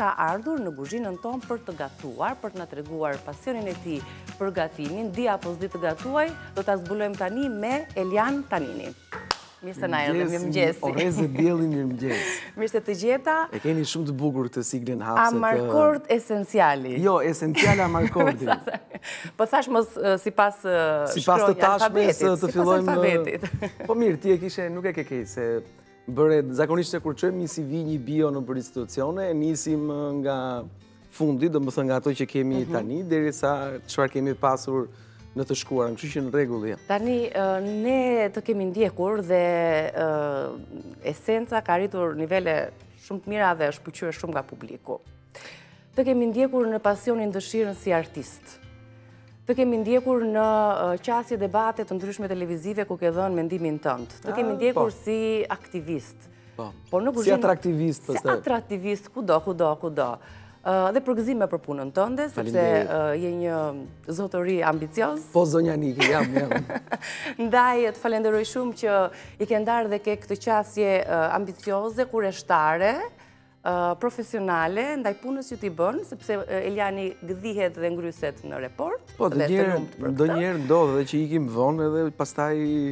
ka ardhur në kuzhinën tonë për të gatuar, për të na treguar pasionin e tij për gatimin. Di apo s'di të gatuaj, do ta zbulojmë tani me Elian Tanini. Mirë se na erdhe, mirëmëngjesi. Oreze Bjelli, mirëmëngjes. Mirë se të gjeta. E keni shumë të bukur të siglin hapse. Amarkord esenciali. Jo, esenciali amarkordi. Po thash mos sipas të tashmes të fillojmë. Po mirë, ti e kishe, nuk e ke keq se bëre zakonisht e kur çojmë një CV, një bio në për institucione, nisim nga fundi, domethënë nga ato që kemi tani, derisa çfarë kemi pasur në të shkuarën, kështu që në rregull jam. Tani, ne të kemi ndjekur dhe esenca ka arritur nivele shumë të mira dhe është pëlqyer shumë nga publiku. Të kemi ndjekur në pasionin, dëshirën si artist. Të kemi ndjekur në qasje debate të ndryshme televizive ku ke dhënë mendimin tënd. Të kemi ndjekur si aktivist. Si atraktivist, Si atraktivist, kudo. Dhe përgëzime për punën tënde, sepse je një zotëri ambicioz. Po, zonja Niki, jam. Ndaj, të falenderoj shumë që i ke ndarë dhe ke këtë qasje ambicioze, kureshtare, profesionale, ndaj punës që t'i bënë, sepse Eliani gëdhihet dhe ngryset në report. Po, do njerë ndodhe dhe që i kim vonë edhe pastaj...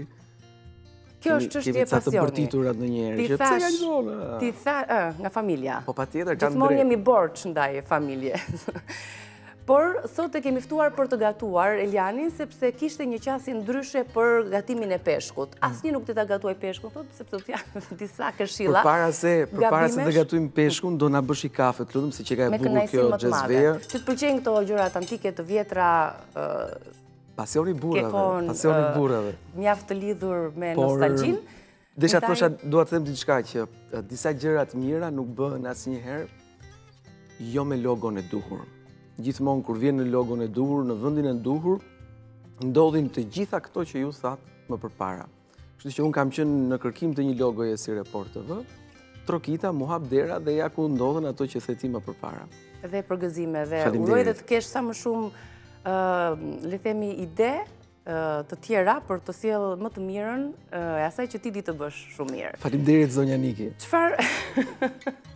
Kjo është çështje pasioni. Kemi ca të bërtiturat në njerë. Ti tha, nga familja. Po patjetër, kanë drejt. Gjithmonë jemi borç ndaj familjes. Por, sot e kemi ftuar për të gatuar Elianin, sepse kishte një qasje ndryshe për gatimin e peshkut. Asnjë nuk do ta gatuaj peshkun, sepse të janë disa këshilla. Përpara se të gatuim peshkun, do na bësh i kafe, të lutem, se që ka e bukur kjo xhezveja. Që të pëlqejnë këto gjërat antike të vjetra. Pasioni burrave. Mjaft të lidhur me nostalgjin. Desha thosha, dua të them diçka që disa gjëra të mira nuk bëhen asnjëherë jo me logon e duhur. Gjithmonë kur vjen në logon e duhur, në vendin e duhur, ndodhin të gjitha këto që ju thatë më përpara. Kështu që unë kam qenë në kërkim të një logoje si Report TV, trokita, mu hap dera dhe ja ku ndodhen ato që the ti më përpara. Dhe përgëzime dhe uroj dhe të kesh sa më shumë le themi ide të tjera për të sjellë më të mirën e asaj që ti di të bësh shumë mirë. Faleminderit zonja Niki. Çfarë?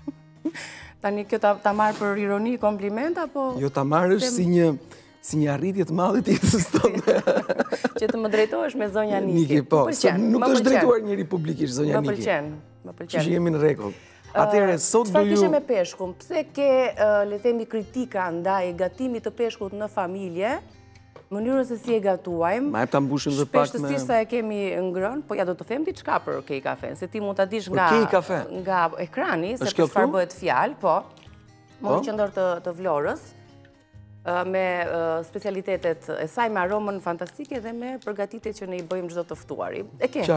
Tani kjo ta marr për ironi, kompliment apo? Jo, ta marrësh si një arritje të madhe të jetës tonë. Që të më drejtohesh me zonja Niki. Po, nuk të është drejtuar njëri publikisht zonja Niki. Më pëlqen. Që jemi në rregull. Atëherë sot do ju... Çfarë kishe me peshkun? Pse ke, le themi, kritika ndaj gatimit të peshkut në familje, mënyrën se si e gatuajmë? Ma e ta mbushim dhe pak me... Shpeshtësisht sa e kemi ngrënë, po ja do të them diçka për Kej Kafen, se ti mund ta dish nga ekrani, se për çfarë bëhet fjalë, po. Mund të qendër të Vlorës, me specialitetet e saj, me aromën fantastike dhe me përgatitjet që ne i bëjmë çdo të ftuari. E ke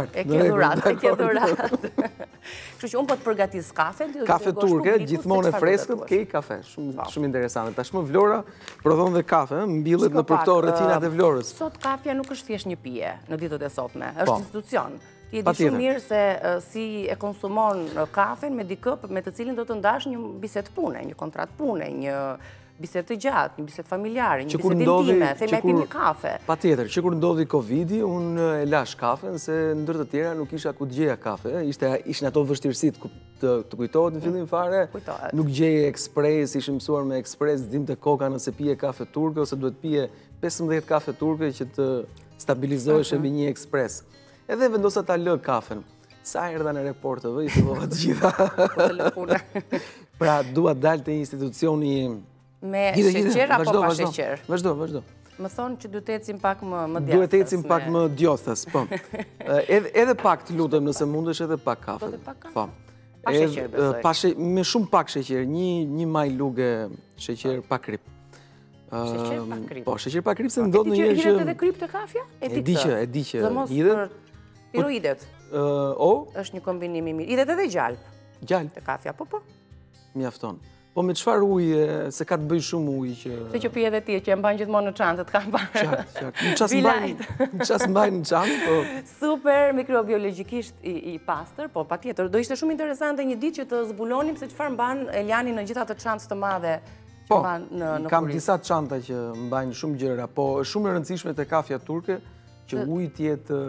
dhuratë. Kështu që unë po të përgatis kafe. Kafe turke, gjithmonë e freskët, Kej Kafe. Shumë interesante. Tashmë Vlora prodhon dhe kafe, mbillet në për këto rrethinat e Vlorës. Sot kafja nuk është thjesht një pije në ditët e sotme, është institucion. Ti e di shumë mirë se si e konsumon kafen me dikë me të cilin do të ndash një bisedë pune, një kontratë pune, një bisedë të gjatë, një bisedë familjare, një bisedë intime, themi pim një kafe. Patjetër, që kur ndodhi Covidi, unë e lash kafen, se ndër të tjera nuk isha ku të gjeja kafe. Ishin ato vështirësit të kujtohet në fillim fare, nuk gjeje ekspres, ishim mësuar me ekspres, dim të koka nëse pije kafe turke, ose duhet pije 15 kafe turke që të stabilizohesh me një ekspres. Edhe vendosa ta lë kafen. Sa erdha në Report TV, i fillova të gjitha. Pra, dua dalë të institucioni... Me sheqer apo pa sheqer? Vazhdo. Më thonë që duhet të ecim pak më djathës. Duhet të ecim pak më djathës, po. Edhe pak të lutem nëse mundesh edhe pak kafe. Do të pak kafe? Pa sheqer, besoj. Me shumë pak sheqer, një maj luge sheqer pa krip. Sheqer pa krip? Po, sheqer pa krip se ndodh në njerë që... Ti që hiret edhe krip të kafja? E di që hiret. Tiroidet? Është një kombinim i mirë. Hiret edhe gjalp? Gjalp? Të kafja, po. Mjafton. Po me qëfar ujë, se ka të bëj shumë ujë që... Se që pije dhe ti, që e mbanë gjithmonë në çantë, të kam bërë. Qartë. Në qasë mbajnë në çantë, po... Super, mikrobiologikisht i pastër, po pa tjetër. Do ishte shumë interesante një ditë që të zbulonim se qëfar mbanë Eliani në gjitha të çantë të madhe që mbanë në kuris. Kam disa çanta që mbajnë shumë gjëra, po shumë e rëndësishme të kafja turke, që ujë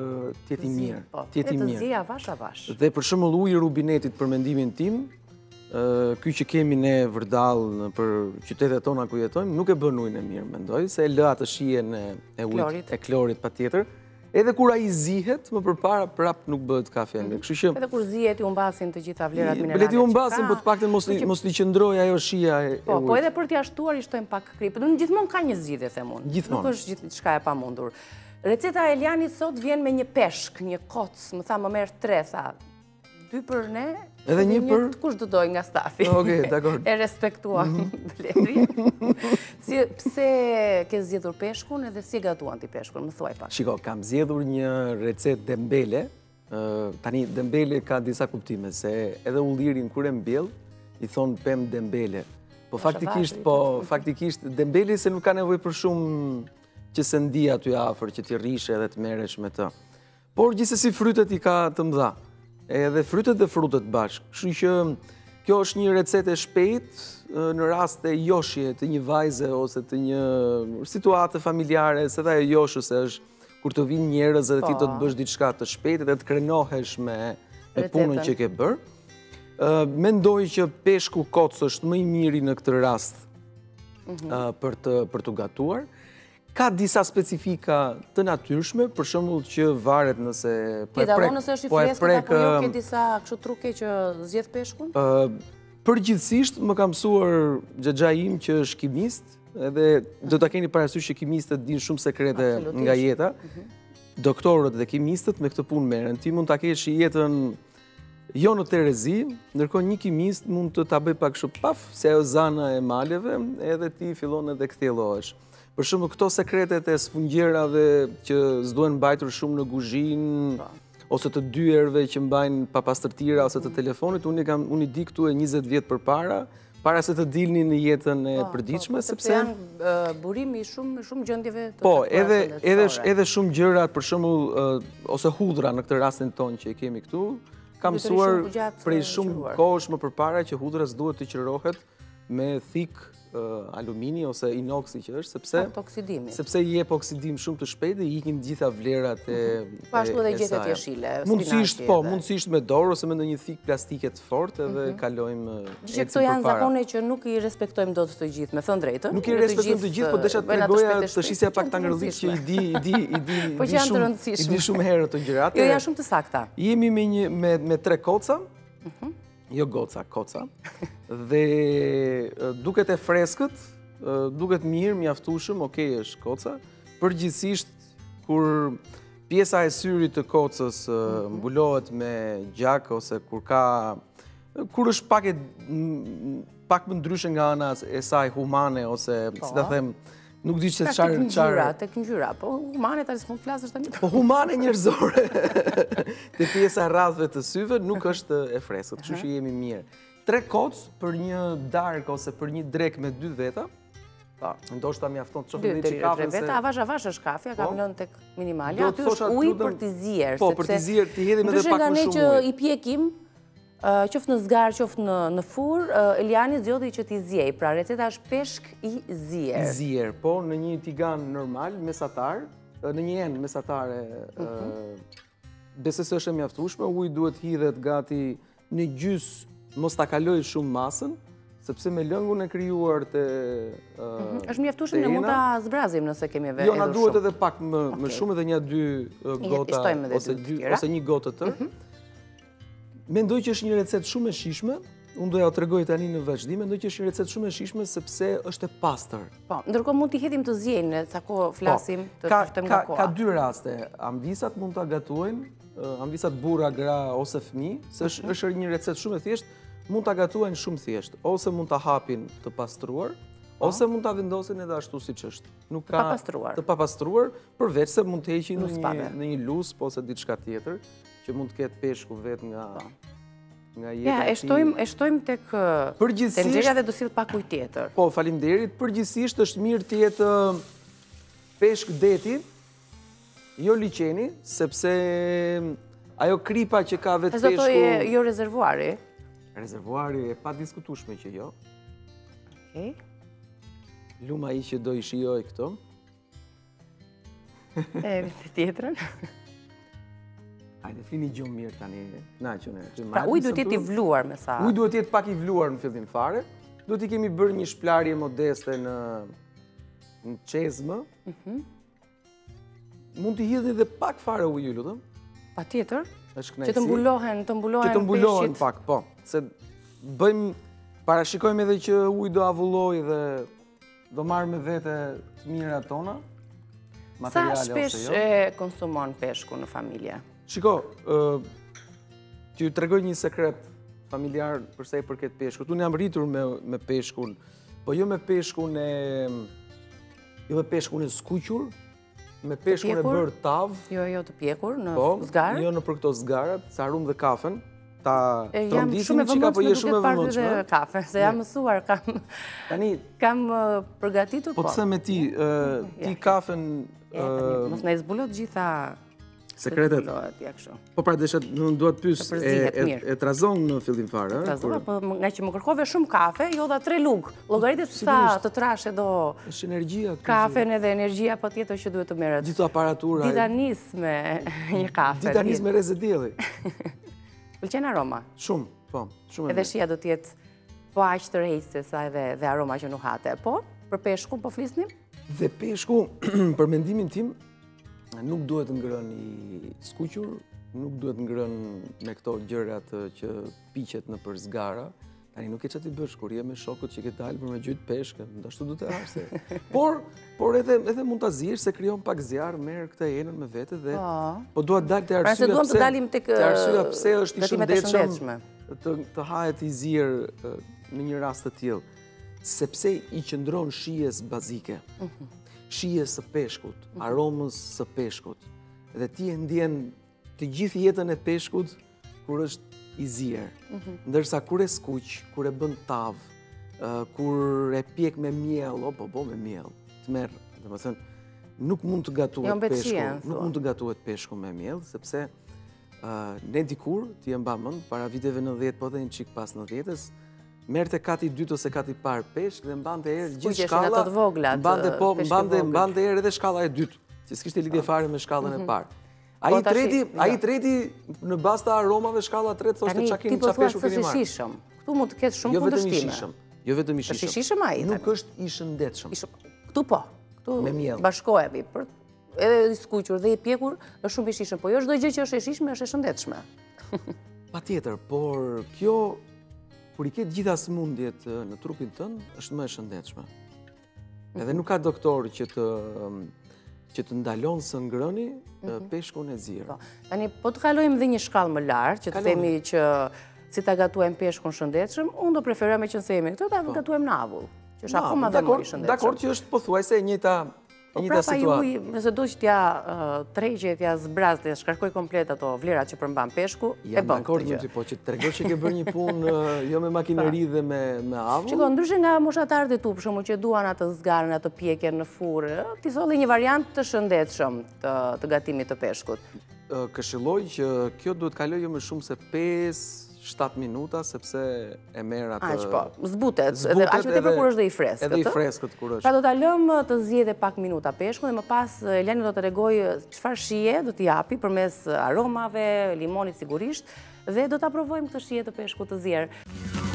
tjetë i mirë. Të zi avash. Dhe për shembull uji i rubinetit për mendimin tim, ky që kemi ne vërdall për qytetet tona ku jetojmë, nuk e bën ujin e mirë, mendoj, se e lë atë shijen e ujit, e klorit patjetër. Edhe kur ai zihet, më përpara prap nuk bëhet kafe e mirë. Kështu që edhe kur zihet i humbasin të gjitha vlerat minerale. Le t'i humbasin, po të paktën mos t'i qëndrojë ajo shija e ujit. Po edhe për t'i ashtuar i shtojmë pak krip. Gjithmonë ka një zgjidhje, them unë. Gjithmonë. Nuk është diçka e pamundur. Receta e Elianit sot vjen me një peshk, një koc, më tha më merr 3, tha. 2 për ne, edhe një për kush do doj nga stafi. Okej, dakor. E respektuam Bletri. Pse ke zgjedhur peshkun edhe si e gatuan ti peshkun, më thuaj pak. Shiko, kam zgjedhur një recet dembele. Tani dembele ka disa kuptime, se edhe ullirin kur e mbjell i thon pem dembele. Po faktikisht dembele se nuk ka nevojë për shumë që se ndi aty afër, që ti rrishe edhe të merresh me të. Por gjithsesi frytet i ka të mëdha. Edhe frytet dhe frutet bashkë. Kështu që kjo është një recet e shpejtë në rast të joshje të një vajze ose të një situate familjare, se dhe e joshës është kur të vinë njerëz edhe ti do të bësh diçka të shpejtë dhe të krenohesh me punën që ke bërë. Mendoj që peshku koc është më i miri në këtë rast për të gatuar. Ka disa specifika të natyrshme, për shembull që varet nëse po e prek. Nëse është i freskët apo jo, ke disa kështu truke që zgjedh peshkun? Përgjithsisht më ka mësuar xhaxha im që është kimist, edhe do ta keni parasysh që kimistët dinë shumë sekrete nga jeta. Doktorët dhe kimistët me këtë punë merren. Ti mund ta kesh jetën jo në terezi, ndërkohë një kimist mund të ta bëj pak kështu paf, se ajo zana e maleve, edhe ti fillon edhe kthjellohesh. Për shumë këto sekretet e sfungjerave që s'duhen mbajtur shumë në kuzhinë, ose të dyerve që mbajnë papastërtira ose të telefonit, unë i di këtu e 20 vjet përpara, para se të dilni në jetën e përditshme, sepse janë burimi shumë gjendjeve të po, edhe shumë gjërat, për shembull, ose hudhra në këtë rastin tonë që i kemi këtu, kam mësuar prej shumë kohësh më përpara që hudhra s'duhet të qërohet me thik alumini ose inoksi që është, sepse i jep oksidim shumë të shpejt dhe i ikin gjitha vlerat e saj. Ashtu edhe gjethet jeshile, mundësisht me dorë ose me ndonjë thik plastike të fortë edhe kalojmë eci përpara. Këto janë zakone që nuk i respektojmë dot të gjithë, me thënë drejtën. Nuk i respektojmë të gjithë, po desha të tregoja të shisja pak tangërllik që i di shumë herë të gjërat. Jo, janë shumë të sakta. Jemi me 3 koca. Jo koca, dhe duket e freskët, duket mirë, mjaftueshëm, okej është koca. Përgjithsisht, kur pjesa e syrit të kocës mbulohet me gjak, ose kur është pak më ndryshe nga ana e saj humane, ose, si ta them, nuk di që tek ngjyra, po humane tani s'mund të flasësh tani. Po humane njerëzore. Te pjesa rradhëve të syve nuk është e freskët, kështu që jemi mirë. 3 koc për një darkë ose për një drek me 2 veta. Ndoshta mjafton të shohim një kafe. 2 veta, avash është kafe, kam lënë tek minimale. Aty është ujë për t'i zier, po për t'i zier ti hedhim edhe pak më shumë ujë. Ndryshe nga ne që i pjekim, qoftë në zgarë, qoftë në furr, Eliani zgjodhi që t'i zjej. Pra receta është peshk i zier. I zier, po në një tigan normal, mesatar, në një enë mesatare, besoj se është e mjaftueshme, uji duhet hidhet gati në gjys, mos ta kaloj shumë masën, sepse me lëngun e krijuar te është mjaftueshëm, ne mund ta zbrazim nëse kemi edhe shumë. Jo, na duhet edhe pak më shumë, edhe 1-2 gota ose 1 gotë të tërë. Mendoj që është një recet shumë e shijshme, unë do ja tregoj tani në vazhdim, mendoj që është një recet shumë e shijshme sepse është e pastër. Po, ndërkohë mund t'i hedhim të zjenjë, sa kohë flasim, të ftojmë nga koha. Ka 2 raste, amvisat mund ta gatuajnë, amvisat burra, gra ose fëmijë, se është një recet shumë e thjeshtë, mund ta gatuajnë shumë thjesht, ose mund ta hapin të pastruar, ose mund ta vendosin edhe ashtu siç është. Nuk ka të papastruar, përveç se mund të heqin në një lus ose diçka tjetër, që mund të ketë peshku vetë nga jeta. Ja, e shtojmë tek nxjerrja dhe do sill pak ujë tjetër. Po, faleminderit. Përgjithsisht është mirë të jetë peshk deti, jo liqeni, sepse ajo kripa që ka vetë peshku... Zotoj, jo rezervuari? Rezervuari e pa diskutueshme që jo. Okej. Luma i që do i shijoj këto. E, të tjetrën? Hajde, flini gjumë mirë tani, na që ne. Pra, uj duhet jetë i vluar me sa. Uj duhet jetë pak i vluar në fillim fare. Duhet i kemi bërë një shplarje modeste në qezmë. Mund t'i hidhni dhe pak fare ujë, lutëm. Pa tjetër? Që të mbulohen peshqit? Që të mbulohen pak, po. Se bëjmë, parashikojmë edhe që ujë do avulloj dhe do marrë me vete të mira tona. Sa shpesh e konsumon peshku në familje? Shiko, t'ju tregoj një sekret familjar përsa i përket peshkut. Unë jam rritur me peshkun, po jo me peshkun e skuqur, me peshkun e bërë tavë. Jo të pjekur në zgarë? Jo në për këto zgarët, sa arum dhe kafen. Ta jam shumë e vëmëndshme duke parë dhe kafe, se jam mësuar, kam përgatitur, po. Po të theme ti kafen... Mos në izbulot gjitha... Sekretet. Po pra desha, në duhet pys e trazon në fillim fare. Trazon, po nga që më kërkove shumë kafe, jo dha 3 lugë. Logaritet sa të trashe do... është energjia. Kafen edhe energjia pa tjetër që duhet të meret. Gjitho aparatura. Dita nis me një kafe. Dita nis me reze djeli. Pëlqen aroma? Shumë, po. Edhe shia do tjetë po aqë të rejse sa edhe aroma që nuk hate. Po, për peshku po flisnim? Dhe peshku, për mendimin tim, nuk duhet ngrën i skuqur, nuk duhet ngrën me këto gjërat që piqet në për zgara. Tani nuk e që ti bësh, kur je me shokët që ke dalë për me gjytë peshke, ndashtu du të arse. Por edhe mund të azirë, se kryon pak zjarë, merë këta enën me vete dhe... Po duhet dalë të arsyeja pse është i shëndetshëm të hajet i zirë në një rast të tillë. Sepse i qëndron shijes bazike, shijes së peshkut, aromës së peshkut. Dhe ti e ndjen të gjithë jetën e peshkut kur është i zirë. Ndërsa kur e skuq, kur e bën tavë, kur e pjek me miell, me miell, të merë, dhe më thënë, nuk mund të gatuhet peshku me miell, sepse ne dikur, ti e mba mend, para viteve 90, po dhe një qik pas 90-ës, merte kati 2 ose kati parë peshk dhe mbante erë gjithë shkalla, mbante erë edhe shkalla e 2, që s'kishte lidhje fare me shkallën e parë. A i treti në bas të aromave shkalla 3, thoshte qa keni qa peshku keni marë. Shishëm. Këtu mund të ketë shumë kundërshtime. Jo vetëm i shishëm. Është i shishëm a i? Nuk është i shëndetshëm. Këtu po. Këtu bashkohemi. Edhe i skuqur dhe i pjekur është shumë i shishëm. Po jo çdo gjë që është e shishme është e shëndetshme. Patjetër, por kjo kur i ketë gjitha sëmundjet në trupin tënë, është më e shëndetshme. Edhe nuk ka doktor që të ndalon së ngrëni peshkun e zirë. Tani, po të kalojmë dhe një shkallë më lartë, që të themi që si ta gatuajmë peshkun shëndetshëm, unë do preferojmë që nësejme këto, ta gatuajmë në avull, që është akoma dhe më i shëndetshëm. Dakor që është pothuajse e njëjta prapa ju, nëse do që t'ja tregje, t'ja zbraz, t'ja shkarkoj komplet ato vlerat që përmban peshku, e bën këtë gjë. Po që të tregosh që ke bërë një punë jo me makineri dhe me avull. Shiko, ndryshe nga moshatarët e tu, për shembull që duan atë zgarën, atë pjekjen në furrë, ti solli një variant të shëndetshëm të gatimit të peshkut. Këshilloj që kjo duhet kaloj jo më shumë se 5-7 minuta, sepse e merë atë... Aq po, zbutet, aq me tepër kur është dhe i freskët. Edhe i freskët kur është. Pra do t'a lëmë të zgjedhë pak minuta peshku dhe më pas Eleni do të regoj çfarë shije do t'i japi përmes aromave, limonit sigurisht, dhe do t'a provojmë këtë shije të peshku të zjerë.